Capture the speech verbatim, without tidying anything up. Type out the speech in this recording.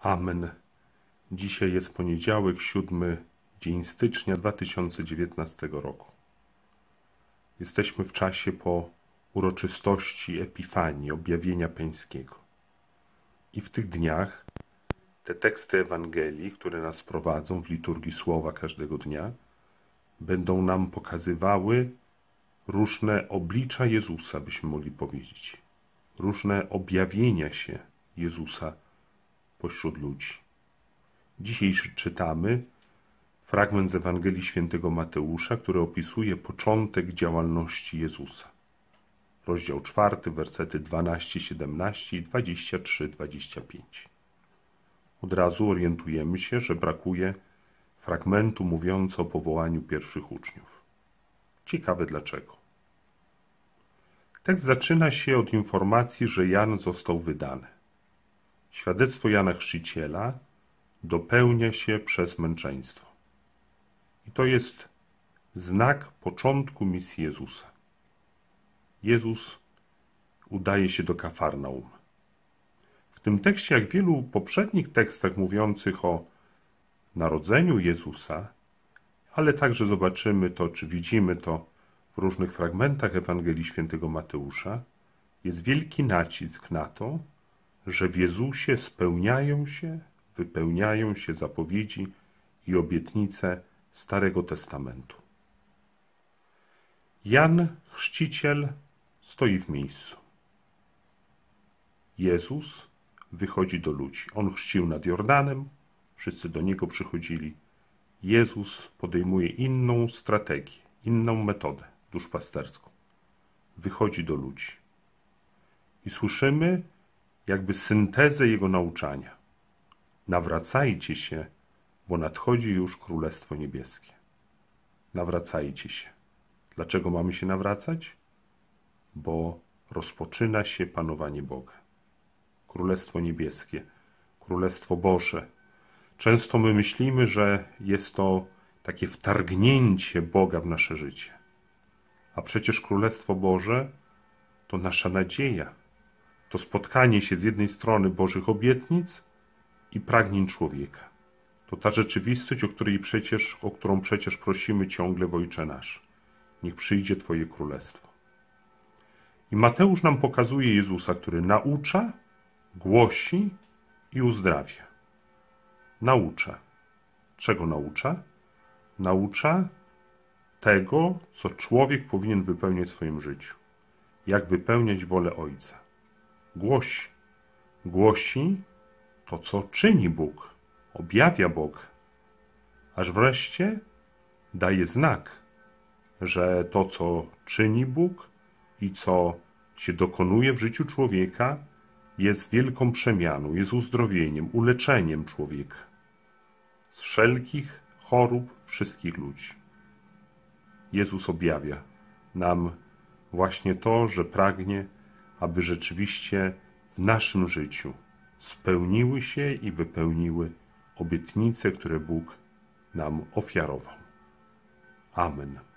Amen. Dzisiaj jest poniedziałek, siódmy dzień stycznia dwa tysiące dziewiętnastego roku. Jesteśmy w czasie po uroczystości Epifanii, objawienia pańskiego. I w tych dniach te teksty Ewangelii, które nas prowadzą w liturgii słowa każdego dnia, będą nam pokazywały różne oblicza Jezusa, byśmy mogli powiedzieć. Różne objawienia się Jezusa pośród ludzi. Dzisiaj czytamy fragment z Ewangelii Świętego Mateusza, który opisuje początek działalności Jezusa. Rozdział czwarty, wersety dwanaście, siedemnaście i dwadzieścia trzy, dwadzieścia pięć. Od razu orientujemy się, że brakuje fragmentu mówiącego o powołaniu pierwszych uczniów. Ciekawe dlaczego. Tekst zaczyna się od informacji, że Jan został wydany. Świadectwo Jana Chrzciciela dopełnia się przez męczeństwo. I to jest znak początku misji Jezusa. Jezus udaje się do Kafarnaum. W tym tekście, jak w wielu poprzednich tekstach mówiących o narodzeniu Jezusa, ale także zobaczymy to, czy widzimy to w różnych fragmentach Ewangelii Świętego Mateusza, jest wielki nacisk na to, że w Jezusie spełniają się, wypełniają się zapowiedzi i obietnice Starego Testamentu. Jan Chrzciciel stoi w miejscu. Jezus wychodzi do ludzi. On chrzcił nad Jordanem, wszyscy do Niego przychodzili. Jezus podejmuje inną strategię, inną metodę duszpasterską. Wychodzi do ludzi. I słyszymy jakby syntezę Jego nauczania. Nawracajcie się, bo nadchodzi już Królestwo Niebieskie. Nawracajcie się. Dlaczego mamy się nawracać? Bo rozpoczyna się panowanie Boga. Królestwo Niebieskie, Królestwo Boże. Często my myślimy, że jest to takie wtargnięcie Boga w nasze życie. A przecież Królestwo Boże to nasza nadzieja. To spotkanie się z jednej strony Bożych obietnic i pragnień człowieka. To ta rzeczywistość, o, której przecież, o którą przecież prosimy ciągle w Ojcze Nasz. Niech przyjdzie Twoje Królestwo. I Mateusz nam pokazuje Jezusa, który naucza, głosi i uzdrawia. Naucza. Czego naucza? Naucza tego, co człowiek powinien wypełniać w swoim życiu. Jak wypełniać wolę Ojca. Głosi. Głosi to, co czyni Bóg. Objawia Bóg. Aż wreszcie daje znak, że to, co czyni Bóg i co się dokonuje w życiu człowieka, jest wielką przemianą, jest uzdrowieniem, uleczeniem człowieka z wszelkich chorób wszystkich ludzi. Jezus objawia nam właśnie to, że pragnie, aby rzeczywiście w naszym życiu spełniły się i wypełniły obietnice, które Bóg nam ofiarował. Amen.